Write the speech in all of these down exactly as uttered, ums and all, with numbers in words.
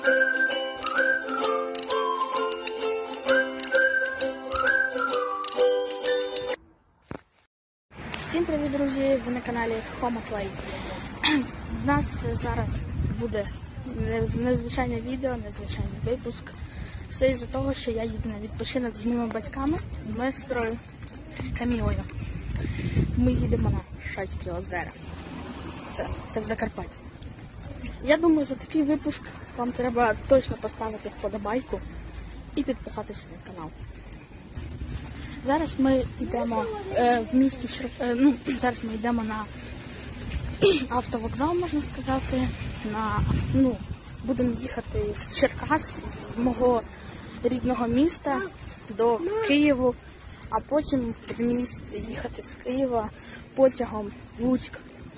Всім привіт, друзі! Ви на каналі HomoPlay. У нас зараз буде незвичайне відео, незвичайний випуск. Все із-за того, що я їду на відпочинок з моїми батьками, ми з сестрою Камілою. Ми їдемо на Шацькі озера. Це, це в Закарпатті. Я думаю, за такий випуск вам треба точно поставити вподобайку і підписатися на канал. Зараз ми йдемо е, в місті Шр... е, ну, зараз ми йдемо на автовокзал, можна сказати. На ну, будемо їхати з Черкас, з мого рідного міста до Києву, а потім в міст їхати з Києва потягом в Луцьк.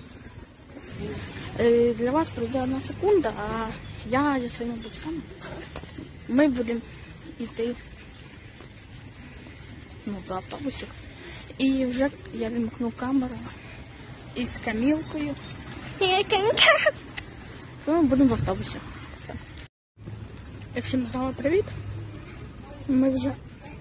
Е, для вас пройде одна секунда, а я зі своїми батьками ми будемо йти. Ну, до автобусів. І вже я вимкну камеру із Камілкою. Ми будемо в автобусі. Всім знову привіт. Ми вже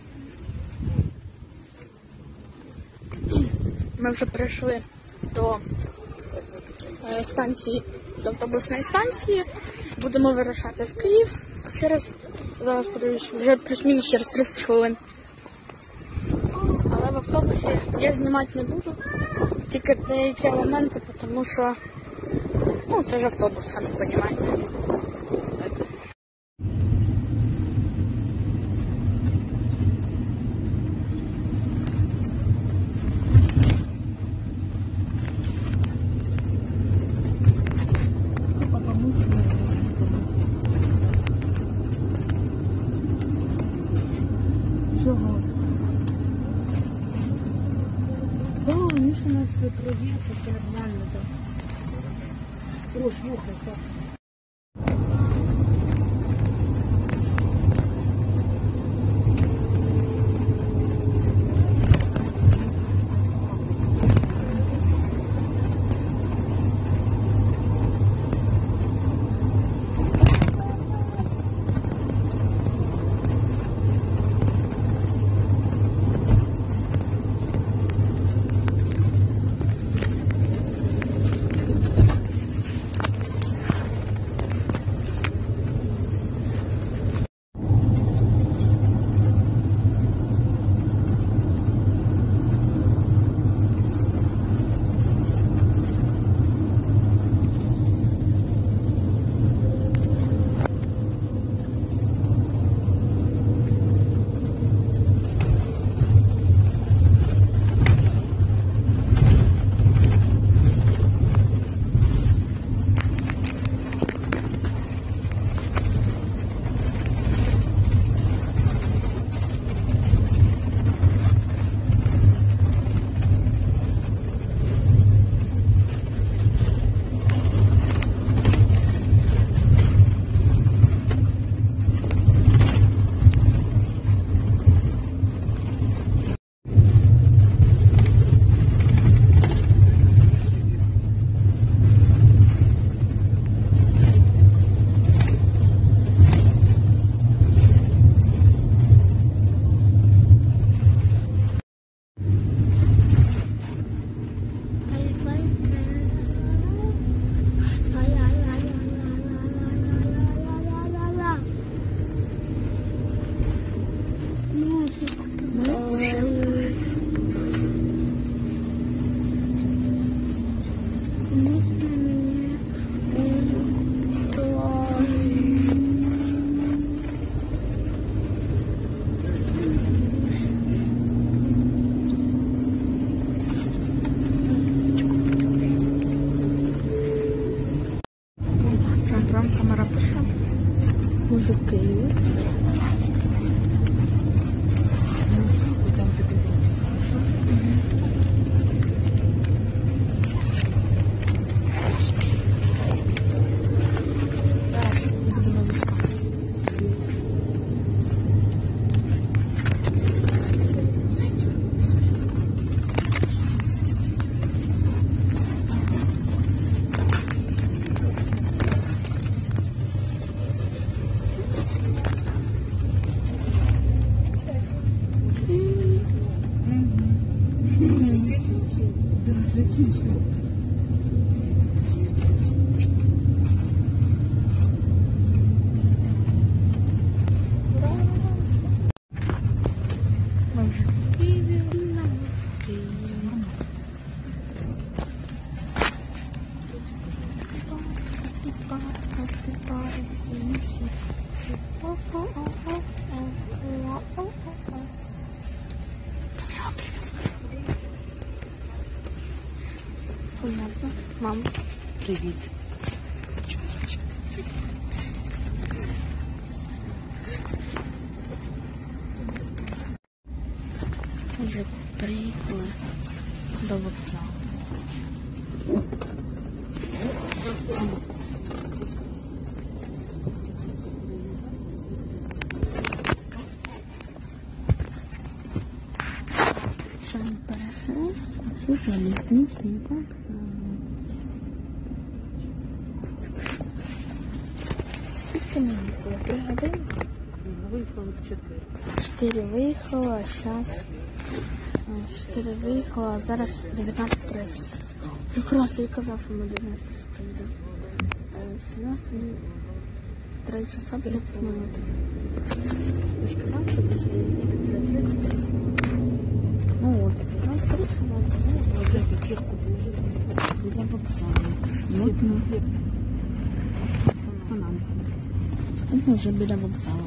Ми вже прийшли до станції, до автобусної станції. Будемо вирушати в Київ. Через, зараз подивлюсь, вже плюс-мінус через тридцять хвилин. Але в автобусі я знімати не буду, тільки деякі елементи, тому що, ну, це ж автобус, самі розумієте. Чого? Да, Миша нас провел, все нормально, да. О, слухай, так. Камера пише. Може в Києві. Там таке. Зараз будемо вискати. Ми вже в Києві, ми в Києві. Понятно. Мам, Привіт. вже приїхали до вокзалу. Шан перехрест, а це залізничний вокзал. Скільки ми їхали? Три години? Виїхали в чотири. Чотири виїхала, а зараз чотири виїхала, а зараз дев'ятнадцять тридцять. Якраз я казав, що ми дев'ятнадцять тридцять приїдемо. сімнадцять, три часа тридцять минут. Я ж казав, що десь тридцять тридцять. Ну от, дев'ятнадцять тридцять минут. Оце кірку дуже для вокзалу. От ми. Ми вже біля вокзалу.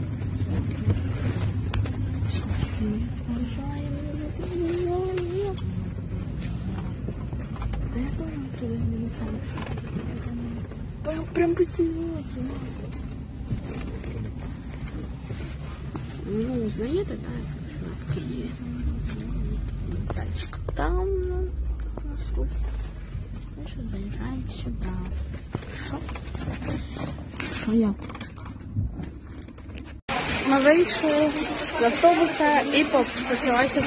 Я тоже отсюда не прям поцелуйся. Ну, узнаете, да, в Киеве. Дальше там у нас тут. Дальше заезжаем сюда. Шо? Шо я? Ми вийшли з автобуса і почалася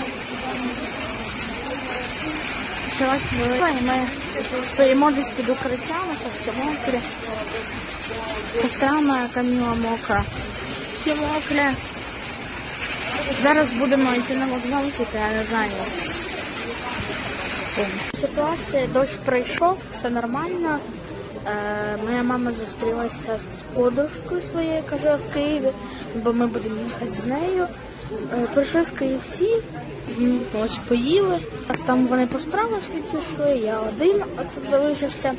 почалася велика. І ми стоїмо десь під укриттями, що все мокре. Сестра моя Каміла мокра. Всі мокрі. Зараз будемо йти на вокзал, тільки я не знаю. Ситуація, дощ пройшов, все нормально. Е, моя мама зустрілася з подружкою своєю, яка живе в Києві, бо ми будемо їхати з нею. Е, прийшли в Київ всі, ось поїли. А там вони по справах відійшли, я один, а тут залишився.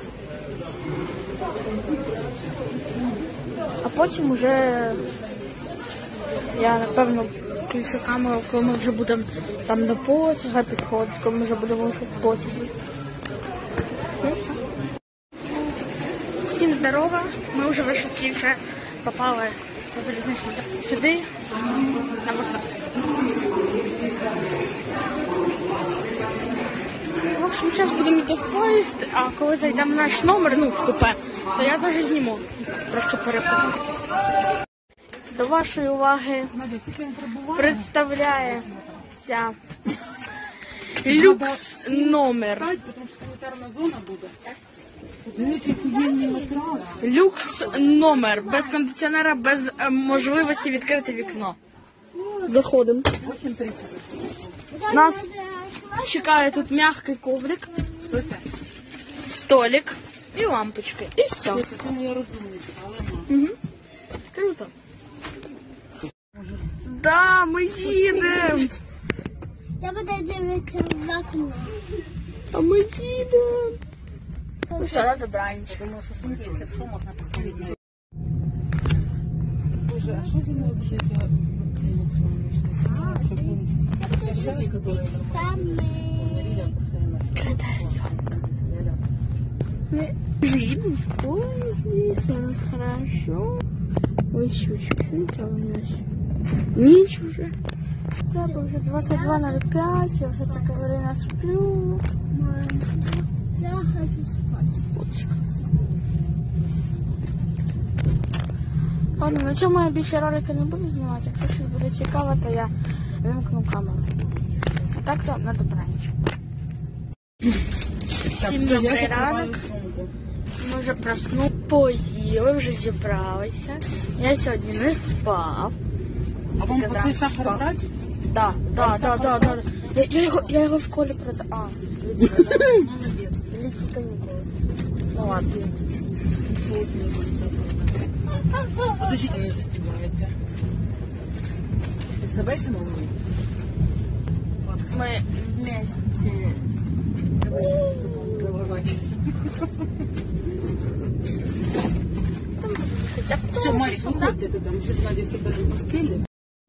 А потім вже я, напевно, включу камеру, коли ми вже будемо там до потяга підходити, коли ми вже будемо в потязі. Всім здорово, ми вже вийшли з Києва, попали по залізничному сюди, на вокзал. В общем, зараз будемо йти в поїзд, а коли зайдемо в наш номер, ну, в купе, то я теж зніму, трошки перепаду. До вашої уваги представляється люкс номер. Люкс номер. Без кондиціонера, без е, можливості відкрити вікно. Заходимо. Нас чекає тут м'який коврик, столик і лампочки. І все. Угу. Круто. Да, ми їдемо. Я буду дивитися в окно. А ми їдемо. Ну все, на добраніч. Я думаю, що сумки, якщо що, можна поставити. Боже, а що за мною взагалі? Скрытая съемка. Мы едем в поезде, все у нас хорошо. Ой, еще чуть-чуть, а у нас ночь уже. Да, уже двадцать два ноль пять, я уже такое время сплю. Я хочу спати. Ладно, на цьому я більше ролики не буду знімати. Якщо щось буде цікаво, то я вимкну камеру. А так то на добраніч. Всім добрий ранок. Ми вже проснули, поїли, вже зібралися. Я сьогодні не спав. А вам оцей сахар брати? Да, да, да, да, да. Я, я, його, я його в школі продав. А, Молодец. літні канікули. Ну ладно. Подождите, не застегивайте. Ты собачья молния? Ми вместе. Хоча б Все, Марик, выходь ты туда. Мы сейчас Надя соберем постели.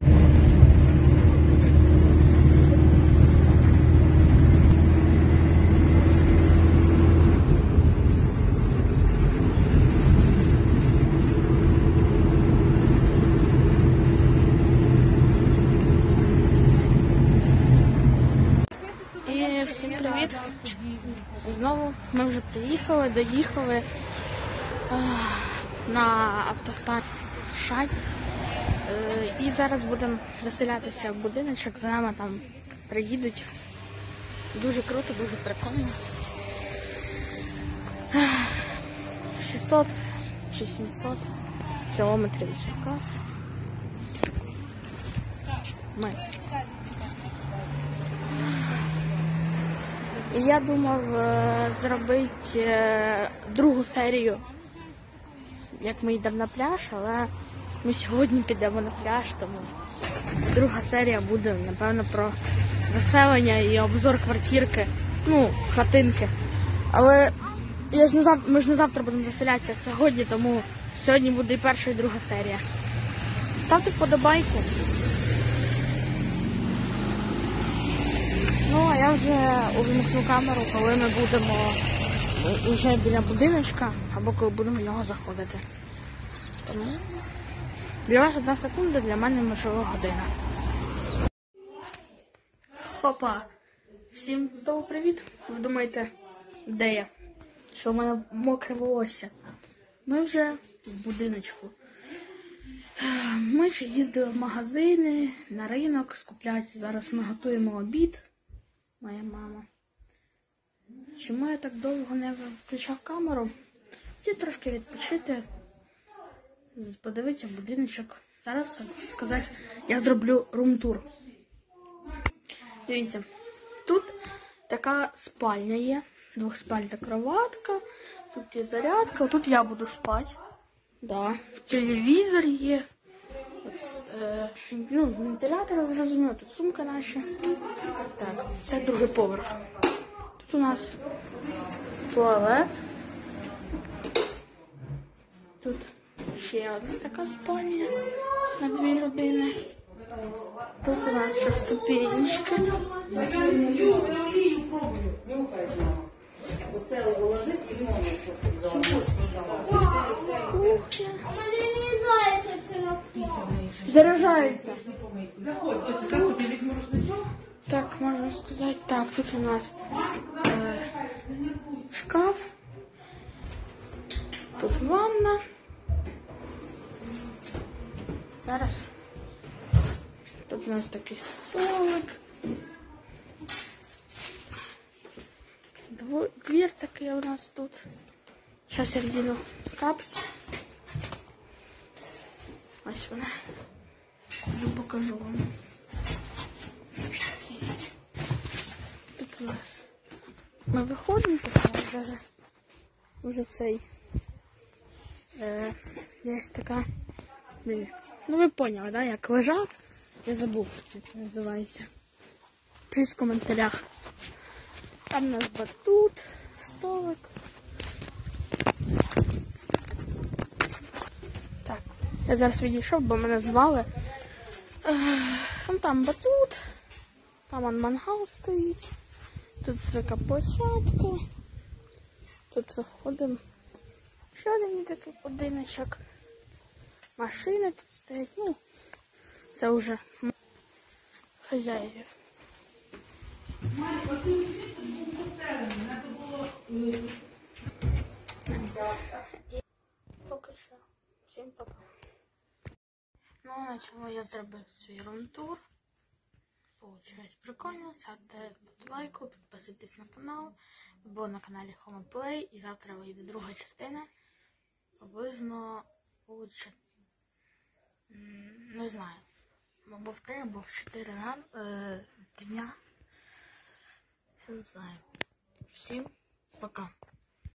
І всім привіт. Знову ми вже приїхали, доїхали ах, на автостанцію Шать. Е, І зараз будемо заселятися в будиночок, за нами там приїдуть. Дуже круто, дуже прикольно. Ах, шістсот чи сімсот кілометрів від Черкас. Ми. І я думав е, зробити е, другу серію, як ми йдемо на пляж, але ми сьогодні підемо на пляж, тому друга серія буде, напевно, про заселення і обзор квартирки, ну, хатинки. Але я ж не зав... ми ж не завтра будемо заселятися сьогодні, тому сьогодні буде і перша, і друга серія. Ставте вподобайку. Ну, а я вже увімкну камеру, коли ми будемо вже біля будиночка, або коли будемо в нього заходити. Тому для вас одна секунда, для мене можливо година. Хопа! Всім знову привіт! Ви думаєте, де я? Що в мене мокре волосся? Ми вже в будиночку. Ми ще їздили в магазини, на ринок скуплятися. Зараз ми готуємо обід. Моя мама. Чому я так довго не включав камеру? Хотів трошки відпочити, подивитися будиночок. Зараз, так сказати, я зроблю рум-тур. Дивіться, тут така спальня є, двохспальна кроватка, тут є зарядка, тут я буду спати. Да. Телевізор є. От, е, ну, вентилятор, зрозуміло, тут сумка наша. Так, це другий поверх. Тут у нас туалет. Тут ще одна така спальня на дві людини. Тут у нас ще ступенечки. Кухня. Заряджається. Заходь, Доця, заходь, я візьму рушничок. Так, можна сказати. Так, тут у нас е, шкаф. Тут ванна. Зараз. Тут у нас такий столик. Дво... Двір такий у нас тут. Зараз я вдіну капці. Ось вона. Я покажу вам. Що є. Тут у нас. Ми виходимо, тут у нас вже, вже цей. Е, є така. Блін. Ну ви поняли, да? Як лежав. Я забув, як це називається. Пишіть в коментарях. Там у нас батут, столик. Так, я зараз відійшов, бо мене звали. Вон там батут, там он мангал стоїть. Тут така площадка. Тут виходимо. Ще один такий будиночок. Машини тут стоять. Ну, це вже хазяїв. Поки що. Всім пока. Ну, на цьому я зробив свій рум-тур. Получилось прикольно. Ставте лайку, підписуйтесь на канал. Бо на каналі HomePlay. І завтра вийде друга частина. Приблизно лучше. Не знаю. Або в три, або в чотири дня. Не знаю. Всім пока.